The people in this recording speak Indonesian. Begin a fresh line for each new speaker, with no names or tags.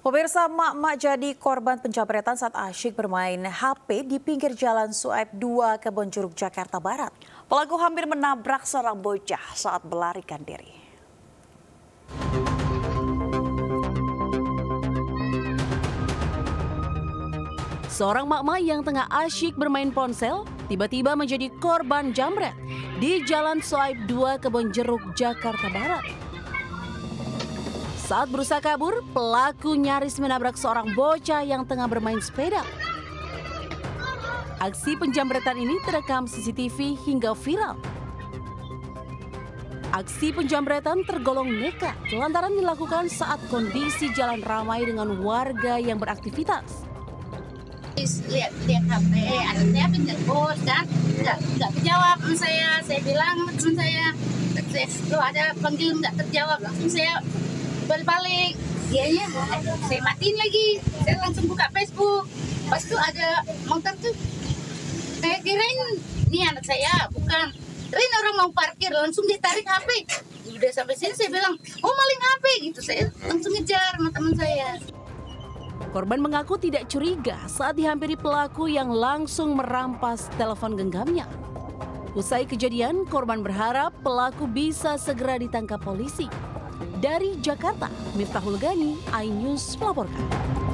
Pemirsa, emak-emak jadi korban penjamretan saat asyik bermain HP di pinggir jalan Suaib 2 Kebonjeruk, Jakarta Barat. Pelaku hampir menabrak seorang bocah saat melarikan diri. Seorang emak-emak yang tengah asyik bermain ponsel tiba-tiba menjadi korban jamret di jalan Suaib 2 Kebonjeruk, Jakarta Barat. Saat berusaha kabur, pelaku nyaris menabrak seorang bocah yang tengah bermain sepeda. Aksi penjamretan ini terekam CCTV hingga viral. Aksi penjamretan tergolong nekat lantaran dilakukan saat kondisi jalan ramai dengan warga yang beraktivitas.
Lihat HP, anak saya pinjam bos kan, nggak terjawab sama saya bilang sama teman saya, tuh ada panggil nggak terjawab, langsung saya balik, dianya saya matiin lagi, saya langsung buka Facebook, pas itu ada motor tuh, saya kirain ini anak saya, bukan, kirain orang mau parkir, langsung ditarik HP, udah sampai sini saya bilang, oh maling HP gitu, saya langsung ngejar sama teman saya.
Korban mengaku tidak curiga saat dihampiri pelaku yang langsung merampas telepon genggamnya. Usai kejadian, korban berharap pelaku bisa segera ditangkap polisi. Dari Jakarta, Miftahul Gani, iNews melaporkan.